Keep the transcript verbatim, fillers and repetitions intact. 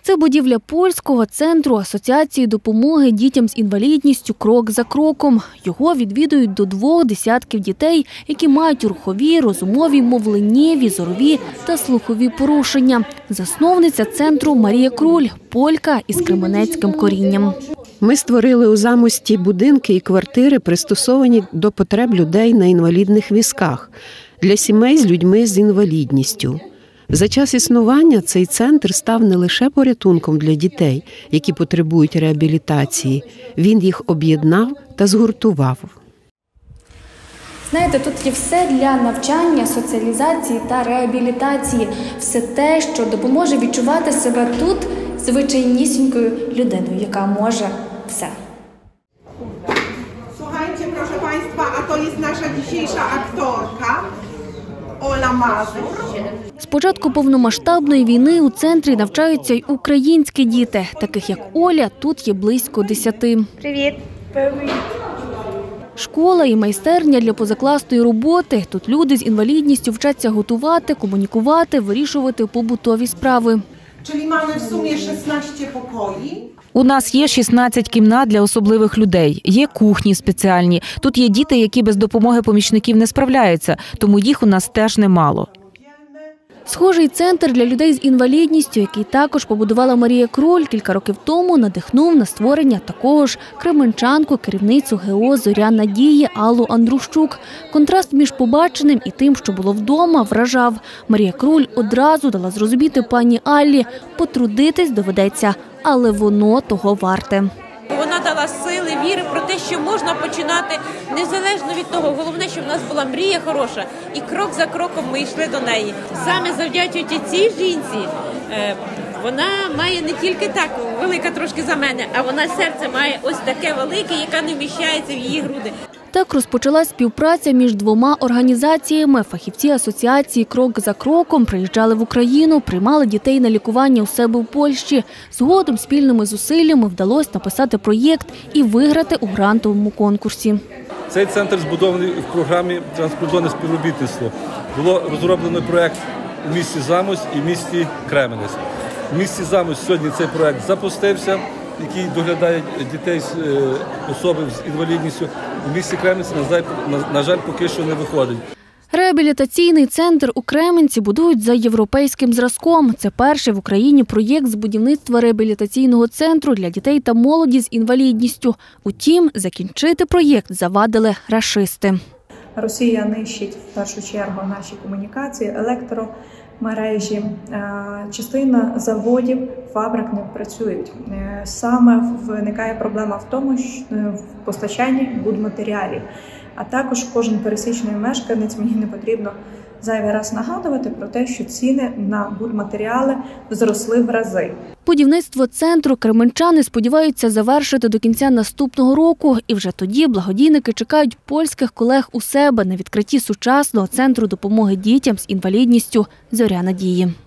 Це будівля польського центру Асоціації допомоги дітям з інвалідністю «Крок за кроком». Його відвідують до двох десятків дітей, які мають рухові, розумові, мовленнєві, зорові та слухові порушення. Засновниця центру Марія Круль – полька із кременецьким корінням. Ми створили у Замості будинки і квартири, пристосовані до потреб людей на інвалідних візках, для сімей з людьми з інвалідністю. За час існування цей центр став не лише порятунком для дітей, які потребують реабілітації. Він їх об'єднав та згуртував. Знаєте, тут є все для навчання, соціалізації та реабілітації. Все те, що допоможе відчувати себе тут звичайнісінькою людиною, яка може все. Słuchajcie, proszę Państwa, a to jest nasza dzisiejsza aktorka Ola Mazur. З початку повномасштабної війни у центрі навчаються й українські діти. Таких як Оля, тут є близько десяти. Привіт. Привіт. Школа і майстерня для позакласної роботи. Тут люди з інвалідністю вчаться готувати, комунікувати, вирішувати побутові справи. Czyli mamy w sumie szesnaście pokoi. У нас є шістнадцять кімнат для особливих людей, є кухні спеціальні. Тут є діти, які без допомоги помічників не справляються, тому їх у нас теж немало. Схожий центр для людей з інвалідністю, який також побудувала Марія Круль, кілька років тому надихнув на створення такого ж кременчанку, керівницю ГО «Зоря Надії» Аллу Андрущук. Контраст між побаченим і тим, що було вдома, вражав. Марія Круль одразу дала зрозуміти пані Аллі – потрудитись доведеться, але воно того варте. Вона дала сили, віри про те, що можна починати незалежно від того. Головне, щоб в нас була мрія хороша. І крок за кроком ми йшли до неї. Саме завдячуючи цій жінці, вона має не тільки так, велика трошки за мене, а вона серце має ось таке велике, яке не вміщається в її груди. Так розпочалась співпраця між двома організаціями. Фахівці асоціації «Крок за кроком» приїжджали в Україну, приймали дітей на лікування у себе в Польщі. Згодом спільними зусиллями вдалося написати проєкт і виграти у грантовому конкурсі. Цей центр збудований в програмі «Транскордонне співробітництво». Було розроблено проєкт у місті Замость і в місті Кременець. У місті Замость сьогодні цей проєкт запустився, який доглядає дітей з особи з інвалідністю. У місті Кременець, на жаль, поки що не виходить. Реабілітаційний центр у Кременці будують за європейським зразком. Це перший в Україні проєкт з будівництва реабілітаційного центру для дітей та молоді з інвалідністю. Утім, закінчити проєкт завадили рашисти. Росія нищить в першу чергу наші комунікації, електромережі. Частина заводів, фабрик не працюють. Саме виникає проблема в тому, що в постачанні будматеріалів. А також кожен пересічний мешканець, мені не потрібно зайвий раз нагадувати про те, що ціни на будматеріали зросли в рази. Будівництво центру кременчани сподіваються завершити до кінця наступного року. І вже тоді благодійники чекають польських колег у себе на відкритті сучасного центру допомоги дітям з інвалідністю «Зоря Надії».